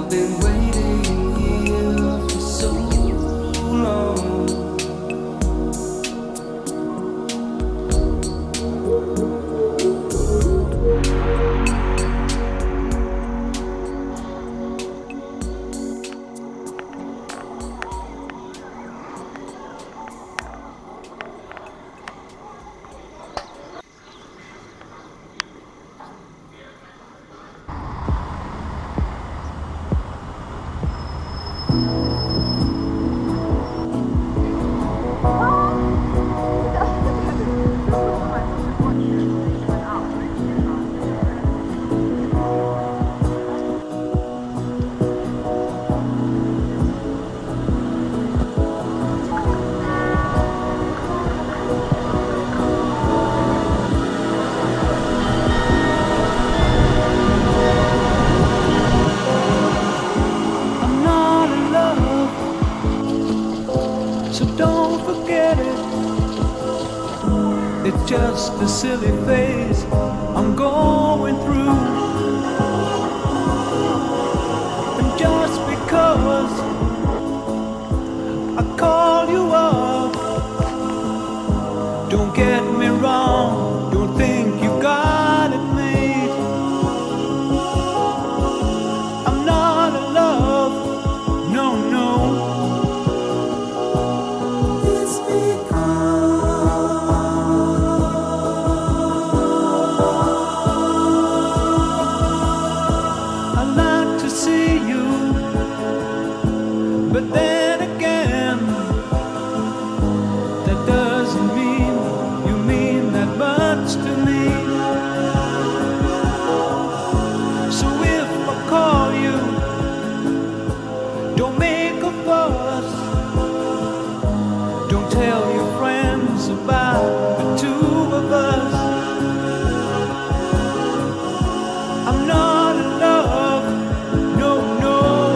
I've been waiting here for so long. So don't forget it. It's just a silly phase I'm going through. And just because I call you up, don't get me wrong, don't think you got it made. I'm not in love, no, no. But then again, that doesn't mean you mean that much to me. So if I call you, don't make a fuss. Don't tell your friends about the two of us. I'm not in love, no, no.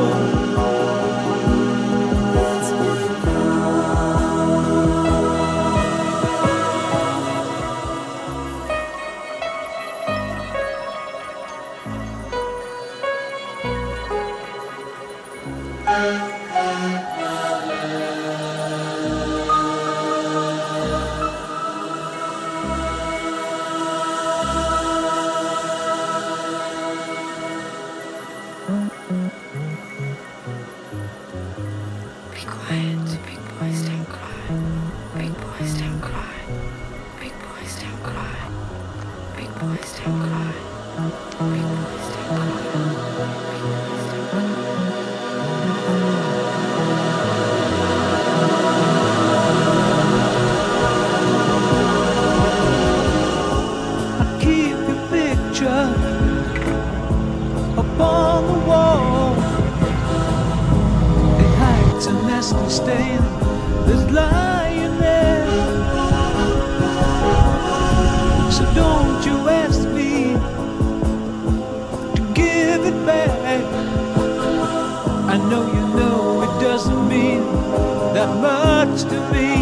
Be quiet, big boys don't cry. Big boys don't cry. Big boys don't cry. Big boys don't cry. Big boys don't cry. I keep your picture upon the wall. It hides a nasty stain that's lying there. So don't you ask me to give it back. I know you know it doesn't mean that much to me.